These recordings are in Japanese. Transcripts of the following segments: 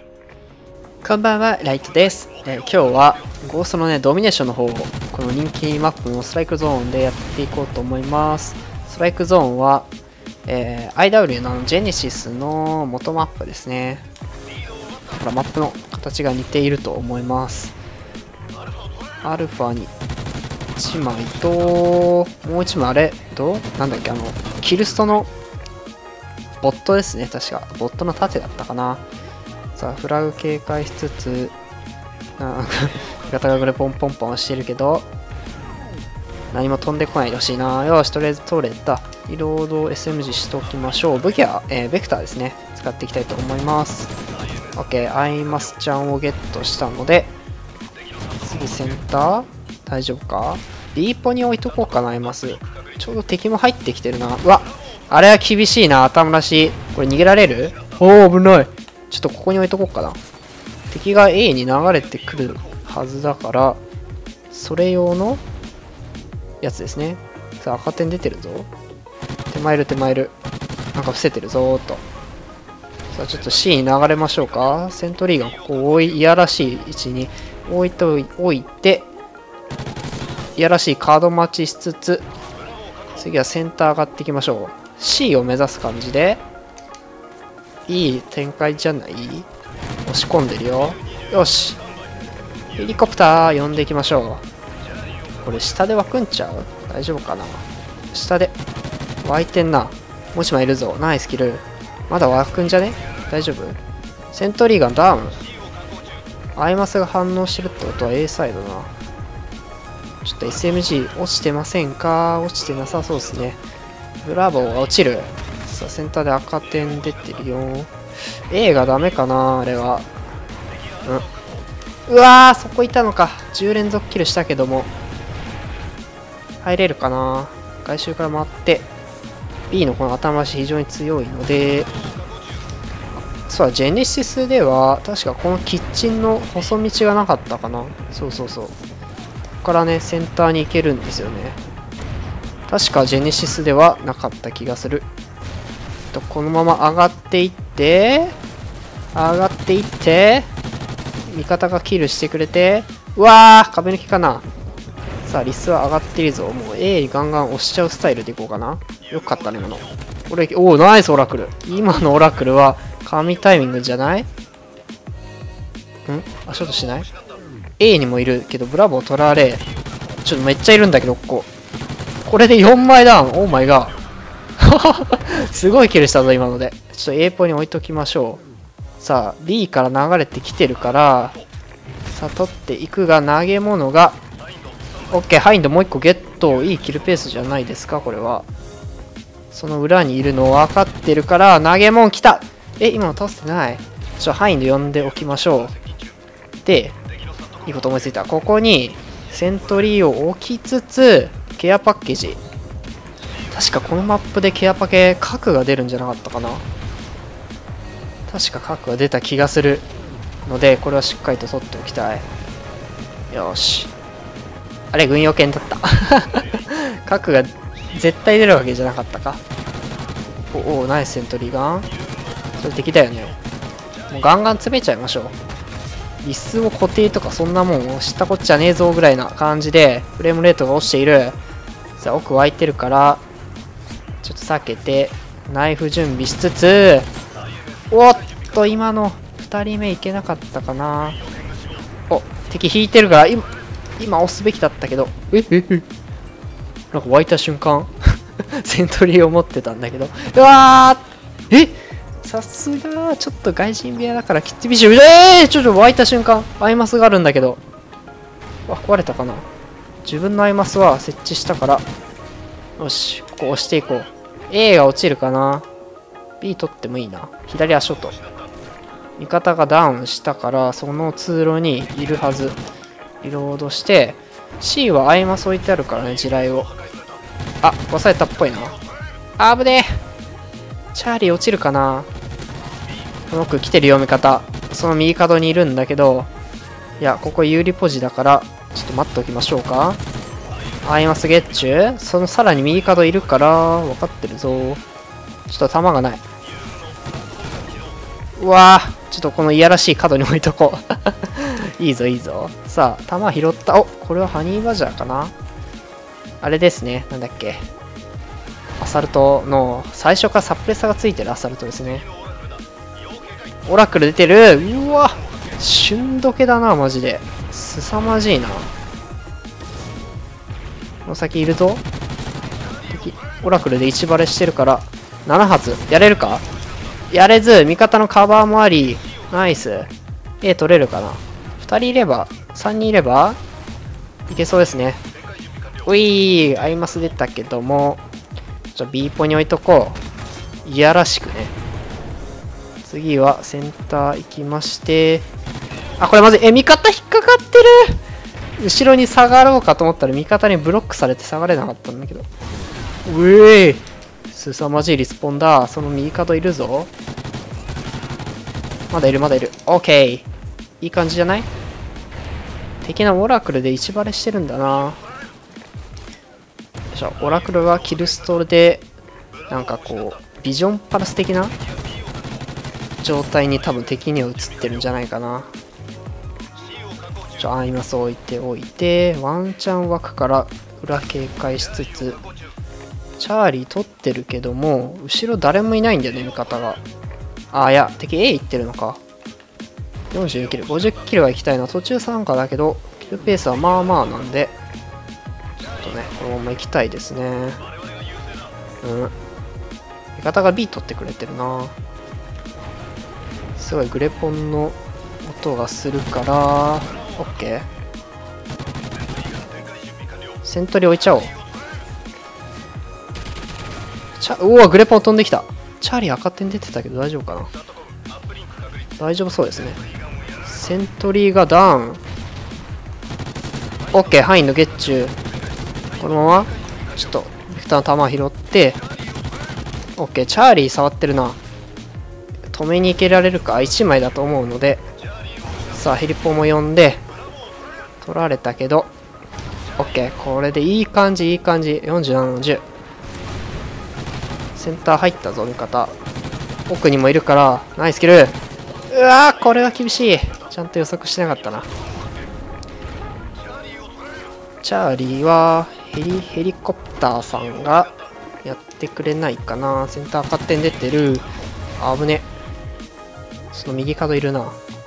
こんばんは、ライトです。今日はゴーストのね、ドミネーションの方をこの人気マップのストライクゾーンでやっていこうと思います。ストライクゾーンは、IW のジェネシスの元マップですね。ほら、マップの形が似ていると思います。アルファに1枚と、もう1枚あれ、なんだっけ、キルストのボットですね、確か。ボットの盾だったかな。さあ、フラグ警戒しつつ、ガタガタでポンポンポンしてるけど、何も飛んでこないでほしいな。よし、とりあえず取れた。リロード SMG しておきましょう。武器は、ベクターですね。使っていきたいと思います。OK、アイマスちゃんをゲットしたので、次センター大丈夫か？ B ポに置いとこうかな、アイマス。ちょうど敵も入ってきてるな。うわ、あれは厳しいな、頭らしい。これ逃げられる？おー、危ない。ちょっとここに置いとこうかな。敵が A に流れてくるはずだから、それ用のやつですね。さあ、赤点出てるぞ。手前いる、手前いる。なんか伏せてるぞーっと。さあ、ちょっと C に流れましょうか。セントリーガン、ここいやらしい位置に置いて、いやらしいカード待ちしつつ、次はセンター上がっていきましょう。C を目指す感じで、いい展開じゃない？押し込んでるよ。よし。ヘリコプター呼んでいきましょう。これ下で湧くんちゃう？大丈夫かな？下で湧いてんな。もう一枚いるぞ。ナイスキル。まだ湧くんじゃね？大丈夫？セントリーガンダウン。アイマスが反応してるってことは A サイドな。ちょっと SMG 落ちてませんか？落ちてなさそうですね。ブラボーが落ちる。さあ、センターで赤点出てるよ。A がダメかな、あれは。うわー、そこいたのか。10連続キルしたけども。入れるかな。外周から回って。B のこの頭足非常に強いので。そうだ、ジェネシスでは、確かこのキッチンの細道がなかったかな。そうそうそう。ここからね、センターに行けるんですよね。確かジェネシスではなかった気がする。このまま上がっていって、味方がキルしてくれて、うわー、壁抜きかな。さあ、リスは上がってるぞ。もう A にガンガン押しちゃうスタイルでいこうかな。よかったね、今の。おー、ナイスオラクル。今のオラクルは、神タイミングじゃない？足音しない？ A にもいるけど、ブラボー取られ。ちょっとめっちゃいるんだけど、ここ。これで4枚ダウン。オーマイガー。すごいキルしたぞ、今ので。ちょっと A ポに置いときましょう。さあ、B から流れてきてるから、さあ、取っていくが、投げ物が、OK、ハインドもう1個ゲット。いいキルペースじゃないですか、これは。その裏にいるの分かってるから、投げ物来た！今の倒せてない。ハインド呼んでおきましょう。で、いいこと思いついた。ここに、セントリーを置きつつ、ケアパッケージ。確かこのマップでケアパケ核が出るんじゃなかったかな。確か核が出た気がするので、これはしっかりと取っておきたい。よし。あれ、軍用犬だった。核が絶対出るわけじゃなかったか。お、ナイスセントリーガン。それ敵だよね。もうガンガン詰めちゃいましょう。リスを固定とかそんなもん知ったこっちゃねえぞぐらいな感じで、フレームレートが落ちている。さあ、奥湧いてるから、ちょっと避けて、ナイフ準備しつつ、おっと、今の2人目いけなかったかな。お、敵引いてるから、今押すべきだったけど、なんか湧いた瞬間、セントリーを持ってたんだけど、うわー、さすが、ちょっと外人部屋だからきっちびしい。ちょっと湧いた瞬間、アイマスがあるんだけど、壊れたかな。自分のアイマスは設置したから、よし、ここ押していこう。A が落ちるかな。B 取ってもいいな。左足音。味方がダウンしたから、その通路にいるはず。リロードして、C はアイマス置いてあるからね、地雷を。忘れたっぽいな。危ねえ。チャーリー落ちるかな。この奥来てるよ、味方。その右角にいるんだけど、いや、ここ有利ポジだから、ちょっと待っておきましょうか。アイマスゲッチュ。そのさらに右角いるから、分かってるぞ。ちょっと弾がない。 うわー、ちょっとこのいやらしい角に置いとこう。いいぞいいぞ。さあ、弾拾った。お、これはハニーバジャーかな。あれですね。なんだっけ。アサルトの最初からサプレッサがついてるアサルトですね。オラクル出てる。うわ、旬どけだな、マジで。凄まじいな。この先いるぞ。敵オラクルで1バレしてるから7発やれるか。やれず、味方のカバーもあり、ナイス。A 取れるかな。2人いれば、3人いればいけそうですね。ういー、アイマス出たけども、B ポに置いとこう。いやらしくね。次はセンター行きまして、あ、これまずい。味方引っかかってる。後ろに下がろうかと思ったら味方にブロックされて下がれなかったんだけど。うえー、凄まじいリスポンだ。その右角いるぞ。まだいるまだいる。オッケー。いい感じじゃない？敵のオラクルで1バレしてるんだな。オラクルはキルストでなんかこうビジョンパラス的な状態に多分敵には映ってるんじゃないかな。アイマス置いておいて、ワンチャン枠から裏警戒しつつ、チャーリー取ってるけども後ろ誰もいないんだよね、味方が。あ、いや敵 A 行ってるのか。42キル50キルは行きたいな。途中参加だけどキルペースはまあまあなんで、このまま行きたいですね。味方が B 取ってくれてるな。すごいグレポンの音がするから OK。 セントリー置いちゃおう。うわ、グレポン飛んできた。チャーリー赤点出てたけど大丈夫かな。大丈夫そうですね。セントリーがダウン。 OK、 範囲のゲッチュー。このままちょっとビクターの球拾って OK。 チャーリー触ってるな。止めに行けられるか。1枚だと思うので、さあヘリポも呼んで取られたけど OK。 これでいい感じいい感じ。47の10。センター入ったぞ味方。奥にもいるからナイスキル。うわー、これは厳しい。ちゃんと予測してなかったな。チャーリーはヘリコプターさんがやってくれないかな。センター勝手に出てる。あぶね。その右角いるな。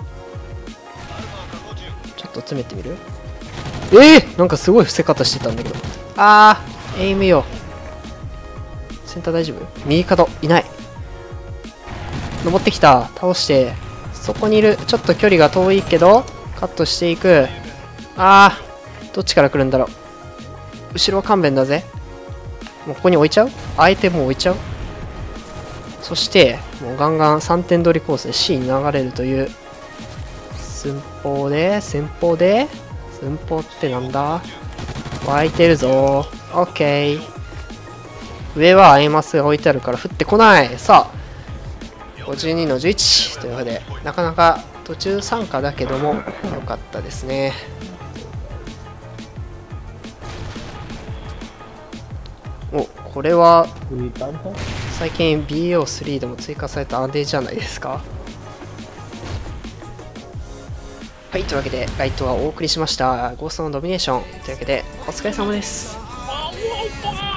ちょっと詰めてみる。なんかすごい伏せ方してたんだけど。エイムよ。センター大丈夫？右角いない。登ってきた。倒して。そこにいる。ちょっと距離が遠いけどカットしていく。どっちから来るんだろう。後ろは勘弁だぜ。もうここに置いちゃう？あえてもう置いちゃう？そしてもうガンガン3点取りコースで C に流れるという寸法で寸法ってなんだ。湧いてるぞ。 OK。 上はアイマスが置いてあるから降ってこない。さあ52の11ということで、なかなか途中参加だけども良かったですね。これは最近 BO3 でも追加されたアンデじゃないですか。はい、というわけでライトはお送りしました。ゴーストのドミネーションというわけでお疲れ様です。